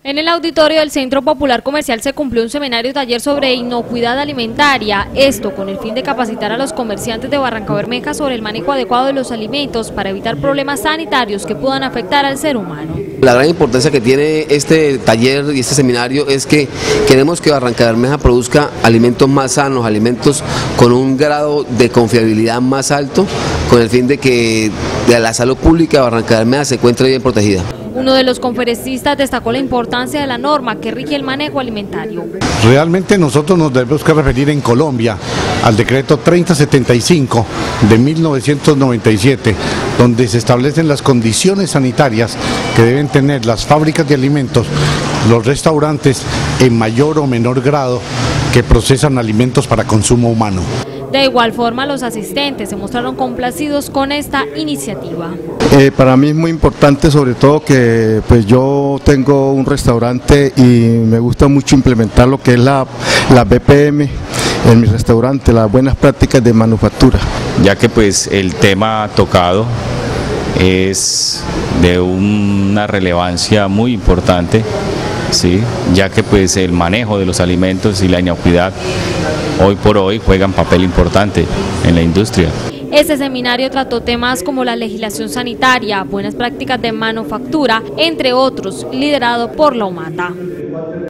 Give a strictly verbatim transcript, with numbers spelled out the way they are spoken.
En el auditorio del Centro Popular Comercial se cumplió un seminario taller sobre inocuidad alimentaria, esto con el fin de capacitar a los comerciantes de Barrancabermeja sobre el manejo adecuado de los alimentos para evitar problemas sanitarios que puedan afectar al ser humano. La gran importancia que tiene este taller y este seminario es que queremos que Barrancabermeja produzca alimentos más sanos, alimentos con un grado de confiabilidad más alto, con el fin de que de la salud pública de Barrancabermeja se encuentre bien protegida. Uno de los conferencistas destacó la importancia de la norma que rige el manejo alimentario. Realmente nosotros nos debemos que referir en Colombia al decreto treinta setenta y cinco de mil novecientos noventa y siete, donde se establecen las condiciones sanitarias que deben tener las fábricas de alimentos, los restaurantes en mayor o menor grado que procesan alimentos para consumo humano. De igual forma, los asistentes se mostraron complacidos con esta iniciativa. Eh, para mí es muy importante, sobre todo que pues yo tengo un restaurante y me gusta mucho implementar lo que es la, la B P M en mi restaurante, las buenas prácticas de manufactura. Ya que pues el tema tocado es de una relevancia muy importante, ¿sí? Ya que pues el manejo de los alimentos y la inocuidad hoy por hoy juegan papel importante en la industria. Este seminario trató temas como la legislación sanitaria, buenas prácticas de manufactura, entre otros, liderado por la OMATA.